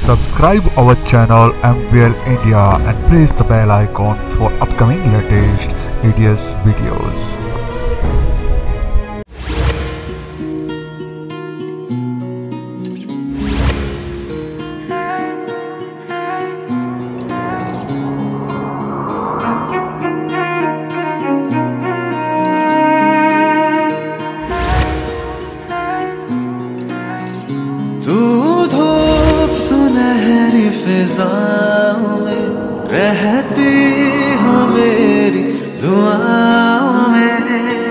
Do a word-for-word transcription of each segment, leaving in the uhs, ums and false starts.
Subscribe our channel M V L India and press the bell icon for upcoming latest hideous videos. तू धूप सुनहरी फिजाओं में रहती हो मेरी दुआओं में।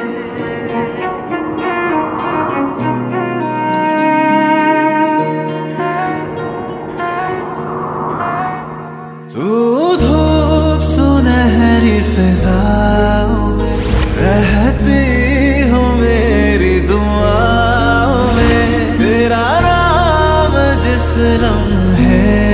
तू धूप सुनहरी फिजाओं में रहती हो मेरी दुआओं में। तेरा जिस लम्हे